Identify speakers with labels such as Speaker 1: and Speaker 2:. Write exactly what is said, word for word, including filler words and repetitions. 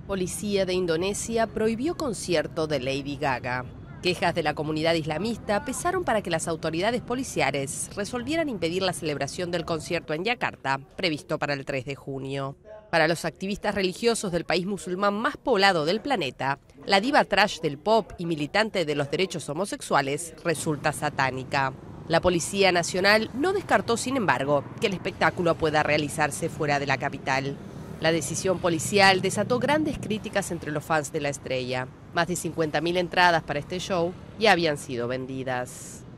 Speaker 1: Policía de Indonesia prohibió concierto de Lady Gaga. Quejas de la comunidad islamista pesaron para que las autoridades policiales resolvieran impedir la celebración del concierto en Yakarta, previsto para el tres de junio. Para los activistas religiosos del país musulmán más poblado del planeta, la diva trash del pop y militante de los derechos homosexuales resulta satánica. La Policía Nacional no descartó, sin embargo, que el espectáculo pueda realizarse fuera de la capital. La decisión policial desató grandes críticas entre los fans de la estrella. Más de cincuenta mil entradas para este show ya habían sido vendidas.